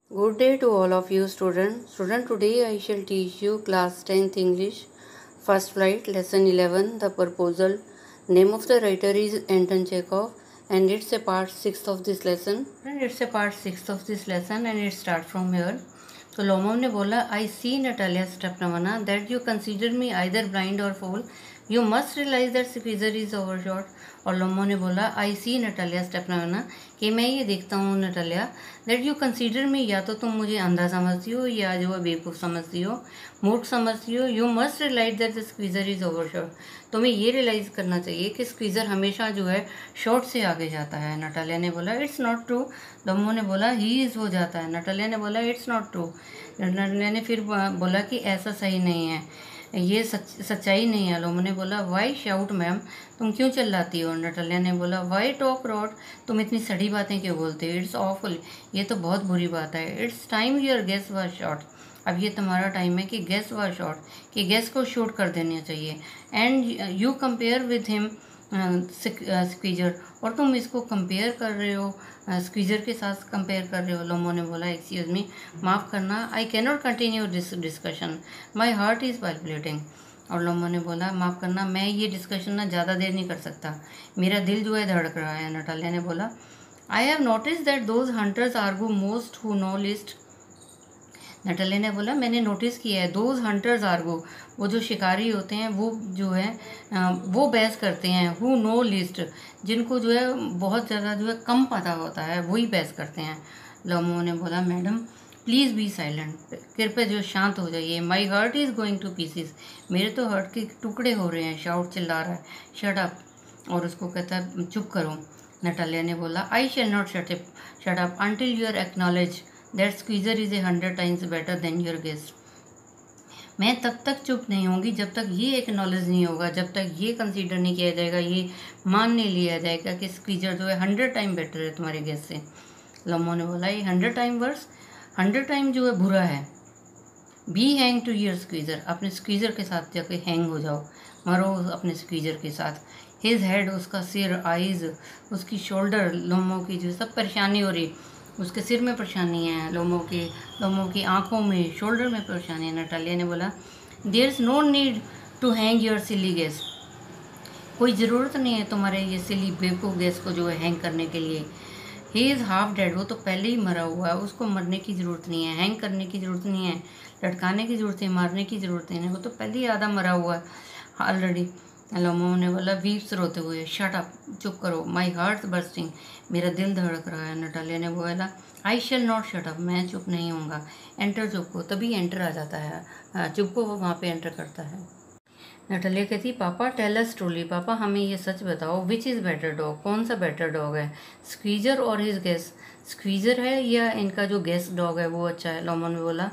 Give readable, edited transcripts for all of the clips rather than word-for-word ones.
Good day to all of you students. Today I shall teach you class 10th English, first flight, lesson 11, the proposal. Name of the writer is Anton Chekhov and it's a part 6 of this lesson. And it starts from here. तो Lomov ने बोला, I see Natalia Stepanovna that you consider me either blind or fool. You must realize that squeezer is overshot. और Lomov ने बोला, आई सी Natalia स्टेपनावना, कि मैं ये देखता हूँ Natalia, that you consider me, या तो तुम मुझे अंधा समझती हो या जो है बेवकूफ़ समझती हो, मूर्ख समझती हो. You must realise that the Squeezer is overshot. तुम्हें ये रियलाइज़ करना चाहिए कि स्क्वीज़र हमेशा जो है शॉर्ट से आगे जाता है. नटालिया ने बोला, इट्स नॉट ट्रू. लोमो ने बोला, ही इज़ हो जाता है. नटालिया ने बोला, इट्स नॉट ट्रू. नटालिया ने फिर बोला कि ऐसा सही नहीं है, ये सच्चाई नहीं है. लोमो ने बोला, वाई शाउट मैम, तुम क्यों चिल्लाती हो. नटालिया ने बोला, वाई टॉक रॉट, तुम इतनी सड़ी बातें क्यों बोलते हो. इट्स ऑफुल, ये तो बहुत बुरी बात है. It's time your Guess was shot, अब ये तुम्हारा टाइम है कि गेस वाज शॉट, कि गेस को शूट कर देना चाहिए. And you compare with him Squeezer, और तुम इसको कंपेयर कर रहे हो स्क्वीजर के साथ कंपेयर कर रहे हो. लोमो ने बोला, एक्सक्यूज़ मी, माफ़ करना, I can not continue this discussion, my heart is palpitating. और लोमो ने बोला, माफ़ करना, मैं ये डिस्कशन ना ज़्यादा देर नहीं कर सकता, मेरा दिल जो है धड़क रहा है. नटालिया ने बोला, I have notice that those hunters argue most who know least. Natalia ने बोला, मैंने नोटिस किया है, दोज हंटर्स आर्गू, वो जो शिकारी होते हैं वो जो है वो बहस करते हैं. हु नो लिस्ट, जिनको जो है बहुत ज़्यादा जो है कम पता होता है वही बहस करते हैं. लोमो ने बोला, मैडम प्लीज़ बी साइलेंट, कृपया जो शांत हो जाइए. My heart is going to pieces, मेरे तो हार्ट के टुकड़े हो रहे हैं. शाउट, चिल्ला रहा है. शट अप, और उसको कहता है चुप करो. नटालिया ने बोला, I shall not shut up until you are acknowledge that Squeezer is 100 times better than your Guess. मैं तब तक चुप नहीं होंगी जब तक ये एक्नॉलेज नहीं होगा, जब तक ये कंसीडर नहीं किया जाएगा, ये मान नहीं लिया जाएगा कि स्क्वीज़र जो है 100 टाइम बेटर है तुम्हारे गेस्ट से. लोमो ने बोला, ये 100 टाइम वर्स, 100 टाइम जो है बुरा है. Be hang to your Squeezer, अपने स्क्वीज़र के साथ जाके हैंग हो जाओ, मरो अपने स्क्वीज़र के साथ. हिज हेड, उसका सिर, आइज़, उसकी शोल्डर, लोमो की जो सब परेशानी हो रही, उसके सिर में परेशानी है, लोमो की आंखों में, शोल्डर में परेशानी है. नटालिया ने बोला, there is no need to hang your silly Guess, कोई ज़रूरत नहीं है तुम्हारे ये सिली बेवकूफ़ गेस को जो है हैंग करने के लिए. ही इज़ हाफ डेड, वो तो पहले ही मरा हुआ है, उसको मरने की ज़रूरत नहीं है, हैंग करने की ज़रूरत नहीं है, लटकाने की ज़रूरत है, मारने की ज़रूरत नहीं है, वो तो पहले ही आधा मरा हुआ है ऑलरेडी. लोमो ने बोला, वीप्स रोते हुए, शट अप, चुप करो. माई हार्ट बर्स्टिंग, मेरा दिल धड़क रहा है. नटालिया ने बोला, I shall not shut up, मैं चुप नहीं होऊंगा. एंटर, चुप को, तभी एंटर आ जाता है, चुप को वो वहाँ पे एंटर करता है. नटालिया कहती, पापा टेल अस ट्रूली, पापा हमें ये सच बताओ, विच इज़ बेटर डॉग, कौन सा बेटर डॉग है, स्क्वीज़र और हिज गेस, स्क्वीज़र है या इनका जो गेस डॉग है वो अच्छा है. लोमो ने बोला,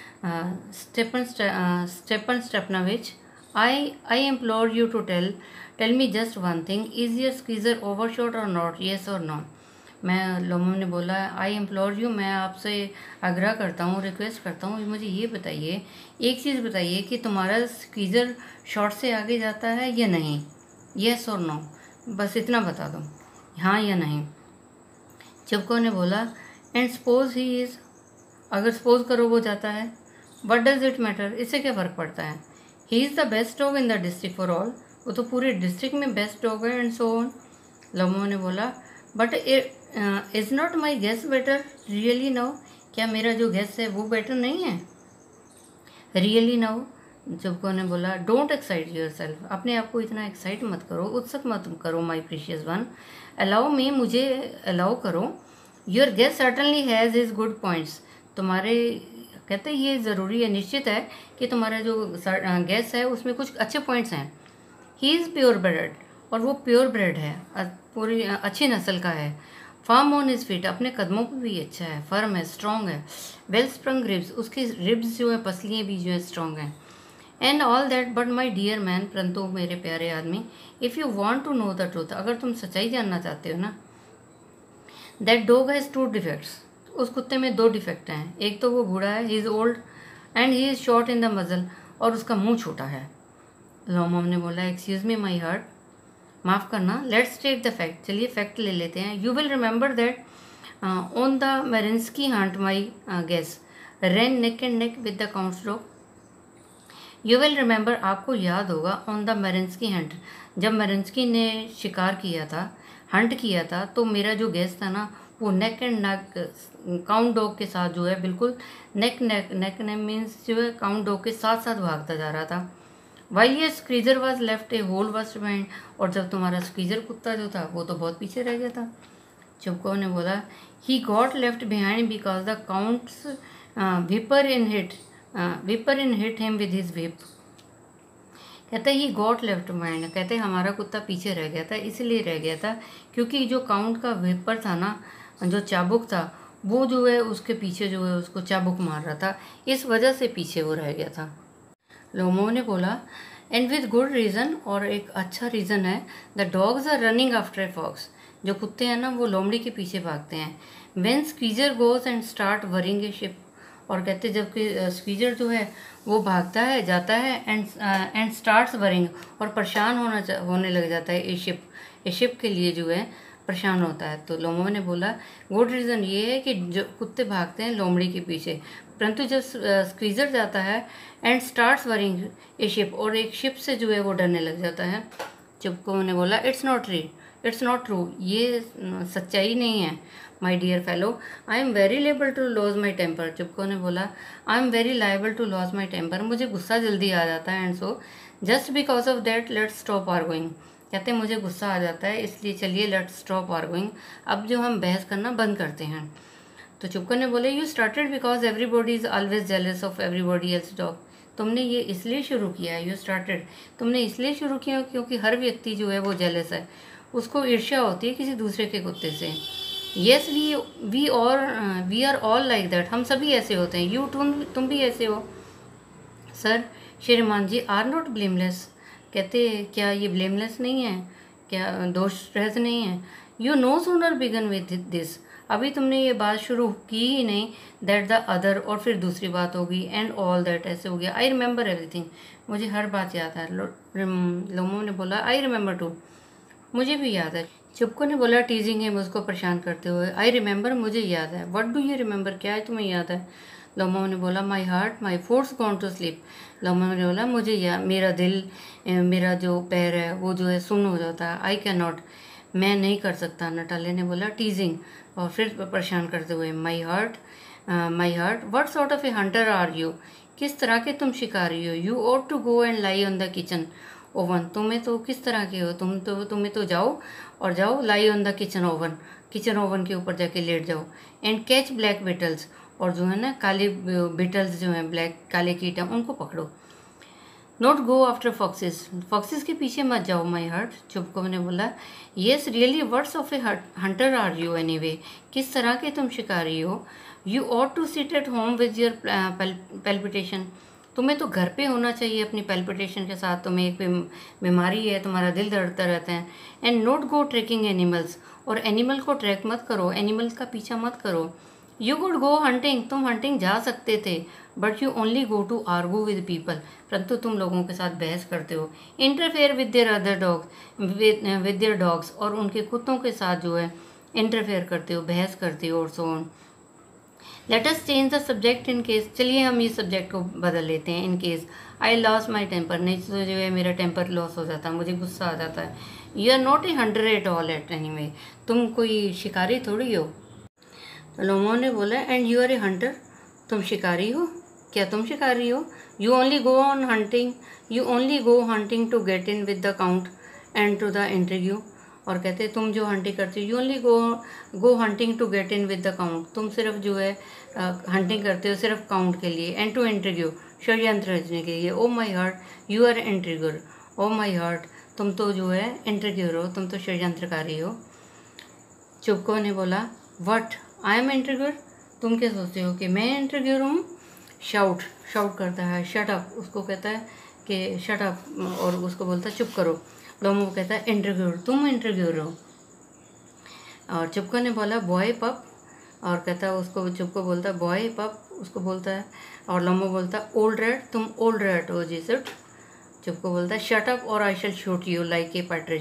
स्टेपन स्टेपनाविच, I implore you to tell me just one thing. Is your squeezer overshot or not? Yes or no? मैं, लोमो ने बोला, आई इम्प्लोर यू, मैं आपसे आग्रह करता हूँ, रिक्वेस्ट करता हूँ, मुझे ये बताइए, एक चीज़ बताइए कि तुम्हारा स्क्वीज़र शॉर्ट से आगे जाता है या नहीं. येस और नो, बस इतना बता दो, हाँ या नहीं. चिपको ने बोला, एंड सपोज ही इज़, अगर सपोज करो वो जाता है, व्हाट डज इट मैटर, इससे क्या फ़र्क पड़ता है. He is the best dog in the district for all, वो तो पूरे डिस्ट्रिक्ट में बेस्ट डॉग है, एंड सो ऑन. लोमो ने बोला, but is not my Guess better really now, क्या मेरा जो गेस है वो बेटर नहीं है रियली नाउ. चिपको ने बोला, डोंट एक्साइट योर सेल्फ, अपने आप को इतना एक्साइट मत करो, उत्सुक मत करो. My precious one, allow me, मुझे अलाउ करो. Your Guess certainly has his good points, तुम्हारे, कहते हैं ये ज़रूरी है, निश्चित है कि तुम्हारा जो गैस है उसमें कुछ अच्छे पॉइंट्स हैं. ही इज़ प्योर ब्रेड, और वो प्योर ब्रेड है, पूरी अच्छी नस्ल का है. फर्म ऑन हिज फीट, अपने कदमों पर भी अच्छा है, फर्म है, स्ट्रॉन्ग है. वेल स्प्रंग रिब्स, उसकी रिब्स जो है, पसलियाँ भी जो है स्ट्रॉन्ग हैं. And all that, but my dear man, परंतु मेरे प्यारे आदमी, if you want to know the truth, अगर तुम सच्चाई जानना चाहते हो ना, दैट डॉग हैज़ 2 डिफेक्ट्स, उस कुत्ते में 2 डिफेक्ट हैं. एक तो वो बूढ़ा है, he is old, and he is short in the muzzle, और उसका मुंह छोटा है. लोमो ने बोला, एक्सक्यूज़ मी माई हार्ट, माफ़ करना, लेट्स टेक द फैक्ट, चलिए फैक्ट ले लेते हैं. You will remember that on the Marinsky hunt my Guess ran neck and neck with the count's dog. You will remember, आपको याद होगा, ऑन द मेरिन्स्की हंट, जब मेरिन्स्की ने शिकार किया था, हंट किया था, तो मेरा जो गेस था ना वो neck and neck count dog के साथ जो है बिल्कुल नेक नेक नेक ने मीन्स जो है काउंट डॉग के साथ साथ भागता जा रहा था। वाइल ये Squeezer was left a whole was behind, और जब तुम्हारा स्क्रीजर कुत्ता जो था वो तो बहुत पीछे रह गया था। चुपको ने बोला he got left behind because the count's whipper in hit him with his whip. कहते ही गॉट लेफ्ट बिहाइंड, कहते हमारा कुत्ता पीछे रह गया था, इसलिए रह गया था क्योंकि जो काउंट का विपर था ना, जो चाबुक था, वो जो है उसके पीछे जो है उसको चाबुक मार रहा था, इस वजह से पीछे वो रह गया था। लोमो ने बोला एंड विद गुड रीज़न, और एक अच्छा रीज़न है, the dogs are running after a fox, जो कुत्ते हैं ना वो लोमड़ी के पीछे भागते हैं। When Squeezer goes and start worrying a sheep, और कहते जबकि स्क्वीजर जो है वो भागता है जाता है एंड स्टार्ट्स वरिंग, और परेशान होने लग जाता है ए शिप के लिए जो है परेशान होता है। तो लोमो ने बोला गुड रीज़न ये है कि जो कुत्ते भागते हैं लोमड़ी के पीछे, परंतु जब स्क्वीजर जाता है and starts worrying a sheep, और एक शिप से जो है वो डरने लग जाता है। चुपको ने बोला इट्स नॉट ट्रू, ये सच्चाई नहीं है। My dear fellow, I am very liable to lose my temper. चुपको ने बोला I am very liable to lose my temper, मुझे गुस्सा जल्दी आ जाता है, and so just because of that let's stop arguing. कहते हैं मुझे गुस्सा आ जाता है, इसलिए चलिए लेट्स स्टॉप आर्गुइंग, अब जो हम बहस करना बंद करते हैं। तो चुपको ने बोले you started because everybody is always jealous of everybody else dog. तुमने ये इसलिए शुरू किया है, यू स्टार्टेड, तुमने इसलिए शुरू किया क्योंकि हर व्यक्ति जो है वो जेलस है, उसको ईर्ष्या होती है किसी दूसरे के कुत्ते से। Yes we are all like that, हम सभी ऐसे होते हैं। यू तुम भी ऐसे हो। सर श्रीमान जी आर नॉट ब्लेमलेस, कहते क्या ये ब्लेमलेस नहीं है, क्या दोष रहित नहीं है। You no sooner began with this, अभी तुमने ये बात शुरू की ही नहीं, दैट द अदर, और फिर दूसरी बात होगी, एंड ऑल दैट, ऐसे हो गया। आई रिमेंबर एवरीथिंग, मुझे हर बात याद है। लोमो ने बोला आई रिमेंबर टू, मुझे भी याद है। चुपको ने बोला टीजिंग है उसको परेशान करते हुए, आई रिमेंबर, मुझे याद है। व्हाट डू यू रिमेंबर, क्या है तुम्हें याद है। लोमो ने बोला my heart my foot's gone to sleep. लोमो ने बोला मुझे मेरा दिल, मेरा जो पैर है वो जो है सुन्न हो जाता है। आई कैन नॉट, मैं नहीं कर सकता। नटाले ने बोला टीजिंग, और फिर परेशान करते हुए my heart what sort of a hunter are you, किस तरह के तुम शिकारी हो। You ought to go and lie on the kitchen oven, तुम्हें तो किस तरह के हो, तुम्हें तो जाओ lie on the kitchen oven के ऊपर जाके लेट जाओ। एंड कैच ब्लैक बिटल्स, और जो है ना काले बिटल्स जो हैं, ब्लैक काले कीट हैं, उनको पकड़ो। नॉट गो आफ्टर फॉक्सेस के पीछे मत जाओ। माई हार्ट, चुपको ने बोला yes really what's of a hunter are you anyway, किस तरह के तुम शिकारी हो। You ought to sit at home with your palpitation, तुम्हें तो घर पे होना चाहिए अपनी पैल्पिटेशन के साथ, तुम्हें एक बीमारी है, तुम्हारा दिल धड़कता रहता है। And not go tracking animals, और एनिमल को ट्रैक मत करो, एनिमल्स का पीछा मत करो। यू कुड गो हंटिंग, तुम हंटिंग जा सकते थे, but you only go to argue with people, परंतु तुम लोगों के साथ बहस करते हो। Interfere with their other dogs with their dogs, और उनके कुत्तों के साथ जो है इंटरफेयर करते हो, बहस करते हो, और so on. Let us change the subject in case, चलिए हम इस सब्जेक्ट को बदल लेते हैं। In case I lose my temper, नहीं तो जो है मेरा टेम्पर लॉस हो जाता है, मुझे गुस्सा आ जाता है। You are not a hunter at all at anyway, तुम कोई शिकारी थोड़ी हो। तो लोमो ने बोला and you are a hunter, तुम शिकारी हो, क्या तुम शिकारी हो। You only go hunting to get in with the count and to the interview, और कहते तुम जो हंटिंग करते हो, you only go hunting to get in with the count, तुम सिर्फ जो है हंटिंग करते हो सिर्फ काउंट के लिए, एंड टू इंटरव्यू, षड्यंत्र रचने के लिए। Oh my heart you are intriguer, oh my heart तुम तो जो है इंट्रिगर हो, तुम तो षड्यंत्रकारी हो। चुपको ने बोला व्हाट आई एम इंट्रिगर, तुम क्या सोचते हो कि मैं इंट्रिगर हूँ। शाउट करता है, शट अप, उसको कहता है कि शट अप, और उसको बोलता है चुप करो। लोमो कहता है इंट्रिगर, तुम इंट्रिगर हो। और चुपको ने बोला बॉय पप, और कहता है उसको, चुपको बोलता है बॉय पप, उसको बोलता है, और लोमो बोलता है ओल्ड रैट, तुम ओल्ड रैट हो जी सिट। चुपको बोलता है शट अप और I shall shoot you like a partridge,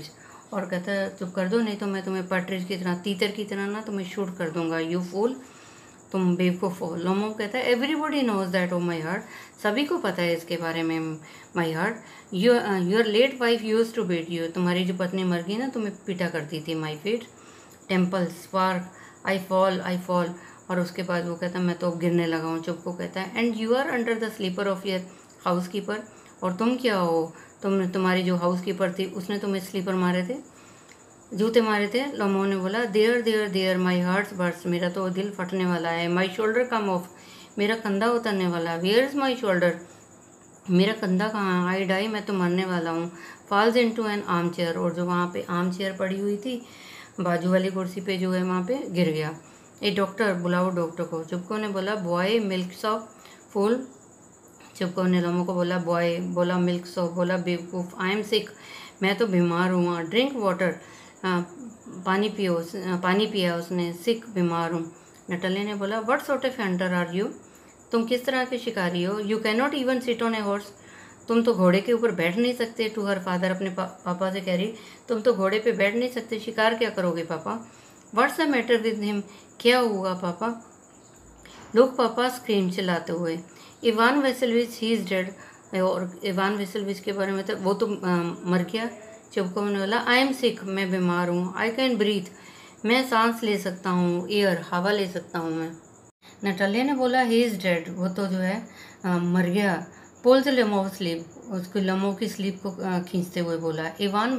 और कहता है चुप कर दो, नहीं तो मैं तुम्हें पार्ट्रिज की तरह, तीतर की तरह ना तुम्हें शूट कर दूंगा, यू फूल, तुम बेवकूफ़ हो। लोमो कहता है everybody knows that, oh my heart, सभी को पता है इसके बारे में my heart, your late wife use to beat you, तुम्हारी जो पत्नी मर गई ना तुम्हें पीटा करती थी, my feet temple spark, I fall. और उसके बाद वो कहता है मैं तो अब गिरने लगा हूँ। चुप को कहता है and you are under the slipper of your housekeeper, और तुम क्या हो, तुम्हारी जो हाउस कीपर थी उसने तुम्हें स्लीपर मारे थे, जूते मारे थे। लोमो ने बोला there there there my heart burst, मेरा तो दिल फटने वाला है। माई शोल्डर कम ऑफ, मेरा कंधा उतरने वाला। वेयर इज़ माई शोल्डर, मेरा कंधा कहाँ। आई डाई, मैं तो मरने वाला हूँ। Falls into an armchair, और जो वहाँ पे आर्म चेयर पड़ी हुई थी बाजू वाली कुर्सी पे जो है वहाँ पे गिर गया। ए डॉक्टर, बुलाओ डॉक्टर को। चुपको ने बोला बॉय मिल्क सॉप फूल, चुपको ने लोमो को बोला बॉय, बोला मिल्क सॉप, बोला बेवकूफ़, आई एम सिक, मैं तो बीमार हूँ। ड्रिंक वाटर, पानी पियो, पानी पिया उसने। सिक, बीमार हूँ। नटले ने बोला what sort of hunter are you, तुम किस तरह के शिकारी हो। You can not even sit on a horse, तुम तो घोड़े के ऊपर बैठ नहीं सकते। टू हर फादर, अपने पापा से कह रही तुम तो घोड़े पे बैठ नहीं सकते, शिकार क्या करोगे पापा। What's the matter with him, क्या हुआ पापा। लोग पापा स्क्रीम चिल्लाते हुए। Ivan Vassilevitch he is dead, और इवान वेसेलविच के बारे में तो वो तो मर गया। चुपको ने बोला आई एम सिक, मैं बीमार हूँ। आई कैन ब्रीथ, मैं सांस ले सकता हूँ। एयर, हवा ले सकता हूँ मैं। नटालिया ने बोला ही इज़ डेड, वो तो जो है मर गया। पुल द लेमो स्लीप, उसको लेमो की स्लीप को खींचते हुए बोला Ivan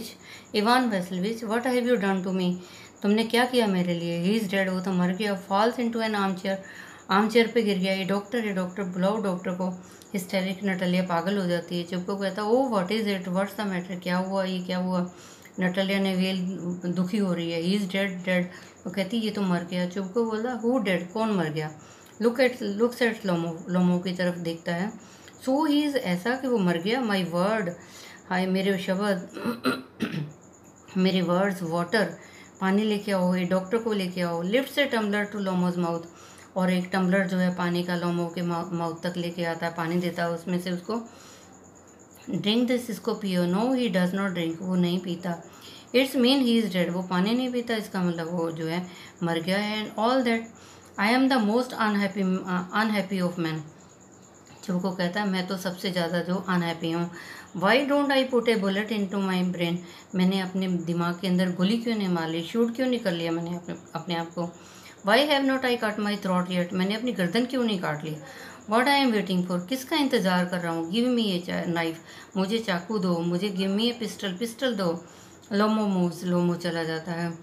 Vassilevitch what have you done to me, तुमने क्या किया मेरे लिए। ही इज़ डेड, वो तो मर गया। Falls into an armchair पे गिर गया। ये डॉक्टर, बुलाओ डॉक्टर को। हिस्टेरिक नटालिया पागल हो जाती है। चुपको कहता oh what is it, what's the matter, क्या हुआ, ये क्या हुआ। नटालिया ने वेल दुखी हो रही है। ही इज़ डेड, वो कहती ये तो मर गया। चुपको बोला हु डेड, कौन मर गया। लुक्स एट लोमो की तरफ देखता है। सो ही इज़, ऐसा कि वो मर गया। माई वर्ड, हाय मेरे शब्द मेरे वर्ड्स। वाटर, पानी लेके आओ, ये डॉक्टर को लेके आओ। लिफ्ट से टम्बलर टू लोमोज माउथ, और एक टम्बलर जो है पानी का लोमो के माउथ तक लेके आता है, पानी देता है उसमें से उसको। ड्रिंक दिस, इसको पियो। No he does not drink, वो नहीं पीता। It's mean he is dead, वो पानी नहीं पीता, इसका मतलब वो जो है मर गया है। And all that I am the most unhappy of man, चुपको कहता है मैं तो सबसे ज़्यादा जो अनहैप्पी हूँ। Why don't I put a bullet into my brain, मैंने अपने दिमाग के अंदर गोली क्यों नहीं मार ली, शूट क्यों नहीं कर लिया मैंने अपने आप को। Why have not I cut my throat yet, मैंने अपनी गर्दन क्यों नहीं काट ली। What I am waiting for, किसका इंतज़ार कर रहा हूँ। गिव मी ए नाइफ, मुझे चाकू दो। मुझे गिव मी ए पिस्टल दो। लोमो मूव्स, लोमो चला जाता है।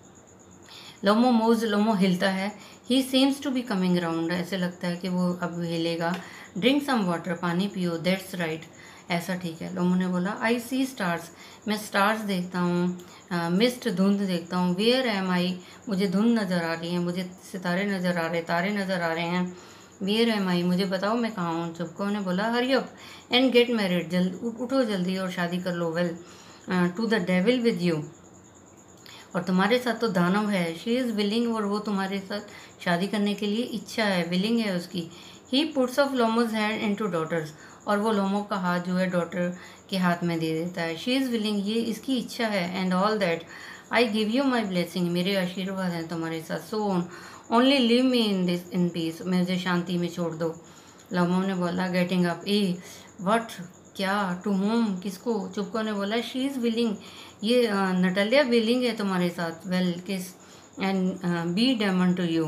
लोमो मूव्स, लोमो हिलता है। He seems to be coming round, ऐसे लगता है कि वो अब हिलेगा। ड्रिंक सम वाटर, पानी पियो। दैट्स राइट, ऐसा ठीक है। लोमो ने बोला आई सी स्टार्स, मैं स्टार्स देखता हूँ। मिस्ट, धुंध देखता हूँ। वेयर एम आई, मुझे धुंध नज़र आ रही है, मुझे सितारे नज़र आ रहे, तारे नज़र आ रहे हैं। वेयर एम आई, मुझे बताओ मैं कहाँ हूँ। चुपको ने बोला hurry up and get married, उठो जल्दी और शादी कर लो। Well to the devil with you, और तुम्हारे साथ तो दानव है। शी इज़ विलिंग, और वो तुम्हारे साथ शादी करने के लिए इच्छा है, विलिंग है उसकी। He puts off Lomov's hand into daughters, और वो लोमो का हाथ जो है डॉटर के हाथ में दे देता है। शी इज़ विलिंग, ये इसकी इच्छा है। And all that I give you my blessing, मेरे आशीर्वाद हैं तुम्हारे साथ। So only leave me in peace, मुझे शांति में छोड़ दो। लोमो ने बोला गेटिंग अप, ए व्हाट, क्या, टू होम, किसको। चुपको ने बोला शी इज़ विलिंग, ये नटालिया विलिंग है तुम्हारे साथ। Well kiss and be demon to you,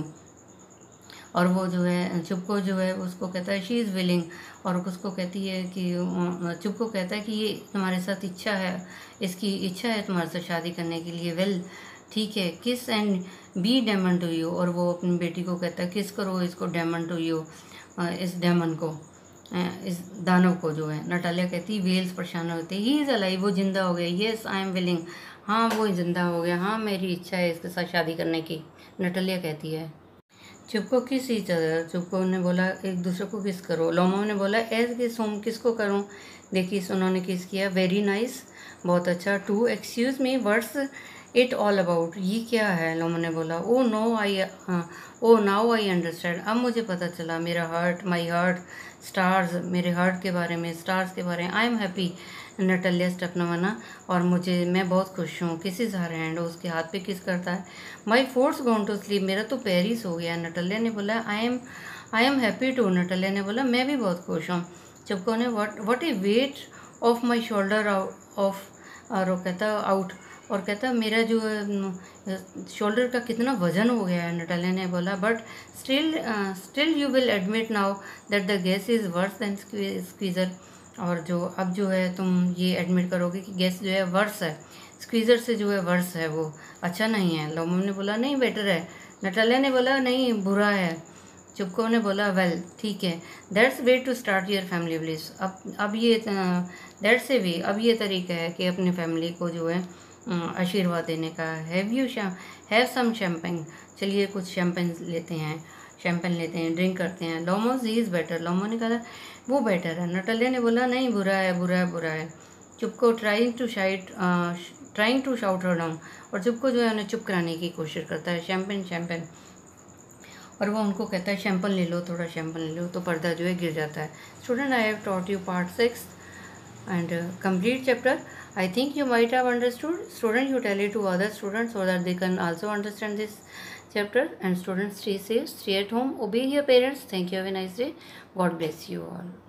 और वो जो है चुपको जो है उसको कहता है शी इज़ विलिंग, और उसको कहती है कि चुपको कहता है कि ये तुम्हारे साथ इच्छा है, इसकी इच्छा है तुम्हारे साथ शादी करने के लिए। वेल ठीक है, kiss and be demon to you, और वो अपनी बेटी को कहता है किस करो इसको, डेमन टू यू, इस डेमन को, इस दानव को जो है। नटालिया कहती वेल्स परेशान होते, ही इज़ अलाइव, वो जिंदा हो गया। येस आई एम विलिंग, हाँ वो जिंदा हो गया, हाँ मेरी इच्छा है इसके साथ शादी करने की, नटालिया कहती है। चुपको किस ईच अदर, चुपको ने बोला एक दूसरे को किस करो। लोमो ने बोला एज किस होम, किसको करूँ। देखिए उन्होंने किस किया, वेरी नाइस, बहुत अच्छा। To excuse me, what's it all about, ये क्या है। लोमो ने बोला ओ नाउ आई अंडरस्टैंड, अब मुझे पता चला। मेरा हार्ट, माई हार्ट, स्टार्स, मेरे हार्ट के बारे में, स्टार्स के बारे में। I am happy Natalia Stepanovna और मैं बहुत खुश हूँ। किस इज हर हैंड, उसके हाथ पे किस करता है। My force gone to sleep, मेरा तो पैर ही सो गया। नटालिया ने बोला I am happy too, Natalia ने बोला मैं भी बहुत खुश हूँ। चुपको ने what a weight off my shoulder off, और वो कहता आउट, और कहता मेरा जो शोल्डर का कितना वजन हो गया है। नटालिया ने बोला but still you will admit now that the Guess is worse than Squeezer, और जो अब जो है तुम ये एडमिट करोगे कि गैस जो है वर्स है, स्क्वीज़र से जो है वर्स है, वो अच्छा नहीं है। लोमो ने बोला नहीं बेटर है। नटालिया ने बोला नहीं बुरा है। चुपको ने बोला वेल ठीक है, that's way to start your family bliss, अब ये दैट्स ए वे, अब ये तरीका है कि अपनी फैमिली को जो है आशीर्वाद देने का। हैव सम शैम्पेन, चलिए कुछ शैम्पेन लेते हैं, ड्रिंक करते हैं। लोमोस ही इज़ बेटर, लोमो ने कहा वो बेटर है। नटालिया ने बोला नहीं बुरा है। Chubukov trying to shout her down, और चुपको जो है उन्हें चुप कराने की कोशिश करता है। शैम्पेन, और वो उनको कहता है शैम्पेन ले लो, थोड़ा शैम्पेन ले लो, तो पर्दा जो है गिर जाता है। Student I have taught you part 6 and complete chapter. I think you might have understood. Student, you tell it to other students so that they can also understand this chapter. And students, stay safe, stay at home, obey your parents. Thank you. Have a nice day. God bless you all.